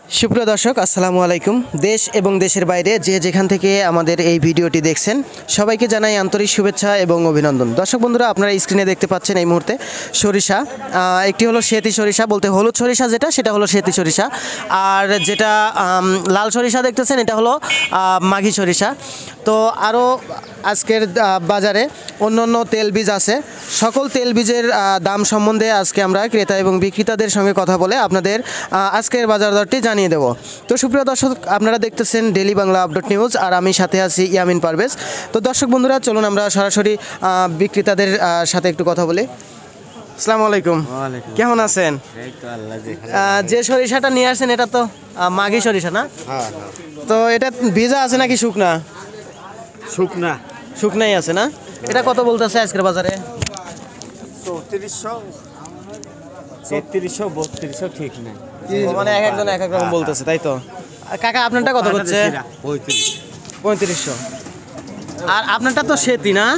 সুপ্রিয় দর্শক আসসালামু আলাইকুম। দেশ এবং দেশের বাইরে যে যেখান থেকে আমাদের এই ভিডিওটি দেখছেন সবাইকে জানাই আন্তরিক শুভেচ্ছা এবং অভিনন্দন। দর্শক বন্ধুরা, আপনারা স্ক্রিনে দেখতে পাচ্ছেন এই মুহূর্তে সরিষা, একটি হলো সেতি সরিষা, বলতে হলুদ সরিষা সেটা হলো সেতি সরিষা, আর যেটা লাল সরিষা দেখতেছেন এটা হলো মাঘি সরিষা। তো আরও আজকের বাজারে অন্য অন্য তেলবীজ আছে। সকল তেলবীজের দাম সম্বন্ধে আজকে আমরা ক্রেতা এবং বিক্রেতাদের সঙ্গে কথা বলে আপনাদের আজকের বাজার দরটি জানিয়ে দেব। তো সুপ্রিয় দর্শক, আপনারা দেখতেছেন ডেইলি বাংলা আপডেট নিউজ, আর আমি সাথে আছি ইয়ামিন পারভেজ। তো দর্শক বন্ধুরা, চলুন আমরা সরাসরি বিক্রেতাদের সাথে একটু কথা বলি। আসসালামু আলাইকুম, কেমন আছেন? যে সরিষাটা নিয়ে আসছেন এটা তো মাঘি সরিষা না? তো এটা ভিজা আছে নাকি শুকনা? শুকনাই আছে না? এটা কত বলতেছে আজকের বাজারে? 3400 3200 ঠিক নাই, মানে এক একজন এক এক রকম বলতেছে, তাই তো? কাকা আপনারটা কত করছে? 3500। আর আপনারটা তো সেতি না?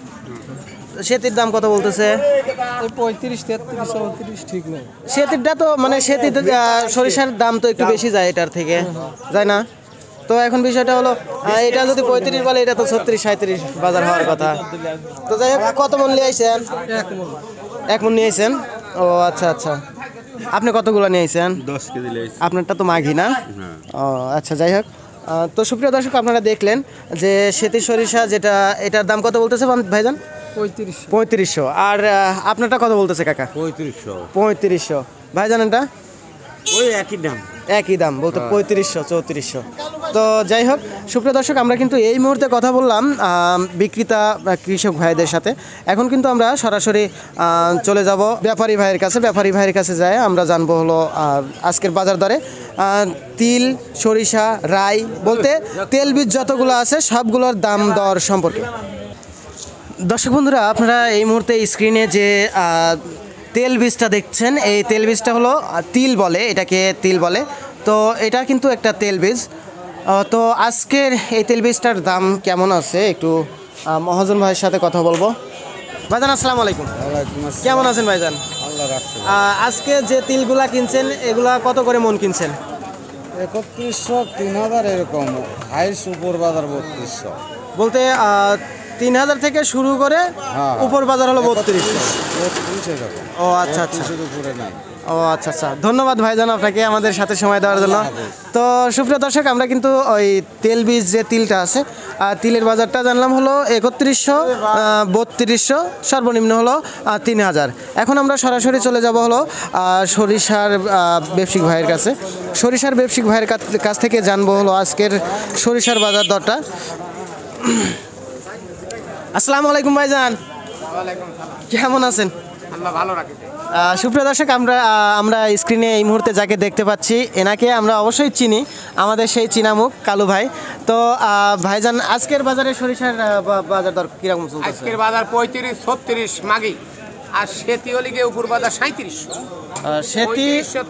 সেতির দাম কত বলতেছে? 35 33 34 ঠিক নেই। সেতিরটা তো মানে সেতিতে সরিষার দাম তো একটু বেশি যায় এটার থেকে, যায় না? তো এখন বিষয়টা হলো এটা যদি 35 বলে, এটা তো 36 37 বাজার হওয়ার কথা। তো যাই হোক, কত মন নিয়ে আইছেন? এক মন নিয়ে আইছেন? ও আচ্ছা আচ্ছা। আপনি কতগুলো নিয়ে আইছেন? 10 কেজি লইছি। আপনারটা তো মাঘি না? ও আচ্ছা, যাই হোক। তো সুপ্রিয় দর্শক, আপনারা দেখলেন যে সেতি সরিষা যেটা, এটার দাম কত বলতেছে ভাইজান? 3500। আর আপনারটা কত বলতেছে কাকা? 3500। ভাইজান এটা ওই একই দাম। একই দাম বলতে 3500 3400। তো যাই হোক সুপ্রিয় দর্শক, আমরা কিন্তু এই মুহূর্তে কথা বললাম বিক্রেতা কৃষক ভাইদের সাথে। এখন কিন্তু আমরা সরাসরি চলে যাব ব্যাপারী ভাইয়ের কাছে। ব্যাপারী ভাইয়ের কাছে যাই আমরা জানবো হলো আজকের বাজার দরে তিল, সরিষা, রাই, বলতে তেলবীজ যতগুলো আছে সবগুলোর দাম দর সম্পর্কে। দর্শক বন্ধুরা, আপনারা এই মুহূর্তে স্ক্রিনে যে তেল বীজটা দেখছেন, এই তেল বীজটা হলো তিল বলে, এটাকে তিল বলে। তো এটা কিন্তু একটা তেল বীজ। তো আজকের এই তেল বীজটার দাম কেমন আছে একটু মহাজন ভাইয়ের সাথে কথা বলবো। ভাইজান আসসালামু আলাইকুম। কেমন আছেন ভাইজান? আল্লাহ রাখছে। আজকে যে তিলগুলা কিনছেন এগুলা কত করে মন কিনছেন? 3100 3000 এরকম, হাইস উপর বাজার 3200। বলতে 3000 থেকে শুরু করে উপর বাজার হলো 3200। ও আচ্ছা আচ্ছা, উপরে নাই। ও আচ্ছা আচ্ছা, ধন্যবাদ ভাইজান আপনাকে আমাদের সাথে সময় দেওয়ার জন্য। তো সুপ্রিয় দর্শক, আমরা কিন্তু ওই তেল বীজ যে তিলটা আছে, তিলের বাজারটা জানলাম হলো 3100 3200, সর্বনিম্ন হলো 3000। এখন আমরা সরাসরি চলে যাব হলো সরিষার ব্যবসায়িক ভাইয়ের কাছে। সরিষার ব্যবসায়িক ভাইয়ের কাছ থেকে জানবো হলো আজকের সরিষার বাজার দরটা। আসসালামু আলাইকুম ভাইজান, কেমন আছেন? সুপ্রিয় দর্শক, আমরা স্ক্রিনে এই মুহূর্তে যাকে দেখতে পাচ্ছি এনাকে আমরা অবশ্যই চিনি, আমাদের সেই চিনামুখ কালু ভাই। তো ভাইজান, আজকের বাজারে সরিষার বাজার দর কিরকম চলছে? আজকের বাজার 35 36 মাগি, আর সেতি হলিগে উপর বাজার 3700। সেতি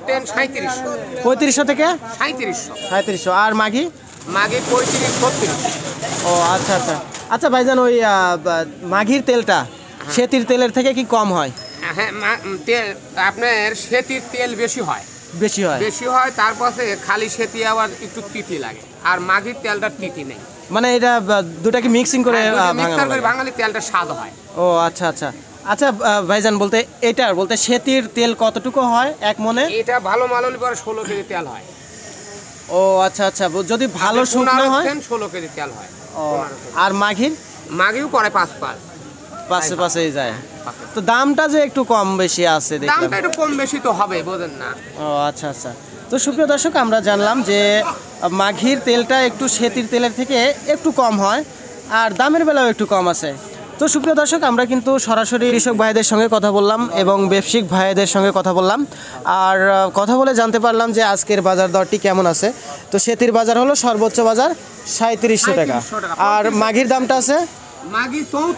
3500 থেকে 3700। আর মাঘি? মাগি 35 36। ও আচ্ছা আচ্ছা আচ্ছা ভাইজান, ওই মাঘির তেলটা সেতির তেলের থেকে কি কম হয়? হ্যাঁ, তেল আপনার সেতির তেল বেশি হয়। বেশি হয় তারপরে খালি সেতি আবার একটু তিতি লাগে, আর মাগির তেলটা তিতি নেই। মানে এটা দুটাকে মিক্সিং করে মিক্সার করে বাঙালি তেলটা স্বাদ হয়। ও আচ্ছা আচ্ছা আচ্ছা ভাইজান, বলতে সেতির তেল কতটুকু হয় এক মনে? এটা ভালো মাল হলে পরে 16 কেজি তেল হয়। ও আচ্ছা আচ্ছা, যদি ভালো শুকনো হয় 16 কেজি তেল হয়। আর মাঘির? মাগিও পরে 5 পাঁচে যায়। তো দামটা যে একটু কম বেশি আছে দেখলাম। দামটা একটু কম বেশি তো হবে, বোঝেন না? ও আচ্ছা আচ্ছা। তো সুপ্রিয় দর্শক, আমরা জানলাম যে মাঘির তেলটা একটু সেতির তেলের থেকে একটু কম হয়, আর দামের বেলাও একটু কম আছে। তো সুপ্রিয় দর্শক, আমরা কিন্তু সরাসরি কৃষক ভাইদের সঙ্গে কথা বললাম এবং ব্যবসায়িক ভাইদের সঙ্গে কথা বললাম, আর কথা বলে জানতে পারলাম যে আজকের বাজার দরটি কেমন আছে। তো সেতির বাজার হলো সর্বোচ্চ বাজার 3700 টাকা, আর মাঘির দামটা আছে মাগি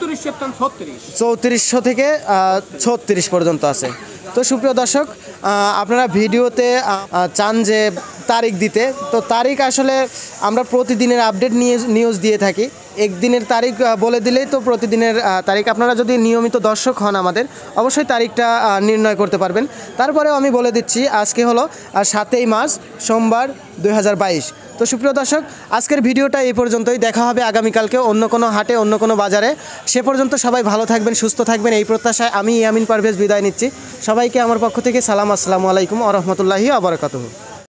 3400 থেকে 36 পর্যন্ত আছে। তো সুপ্রিয় দর্শক, আপনারা ভিডিওতে চান যে তারিখ দিতে, তো তারিখ আসলে আমরা প্রতিদিনের আপডেট নিউজ দিয়ে থাকি। একদিনের তারিখ বলে দিলেই তো প্রতিদিনের তারিখ, আপনারা যদি নিয়মিত দর্শক হন আমাদের অবশ্যই তারিখটা নির্ণয় করতে পারবেন। তারপরেও আমি বলে দিচ্ছি আজকে হলো 7ই মার্চ সোমবার 2022। তো সুপ্রিয় দর্শক, আজকের ভিডিওটা এই পর্যন্তই। দেখা হবে আগামীকালকে অন্য কোনো হাটে, অন্য কোনো বাজারে। সে পর্যন্ত সবাই ভালো থাকবেন, সুস্থ থাকবেন, এই প্রত্যাশায় আমি ইয়ামিন পারভেজ বিদায় নিচ্ছি। সবাইকে আমার পক্ষ থেকে সালাম, আসসালামু আলাইকুম ওয়া রাহমাতুল্লাহি ওয়া বারাকাতুহু।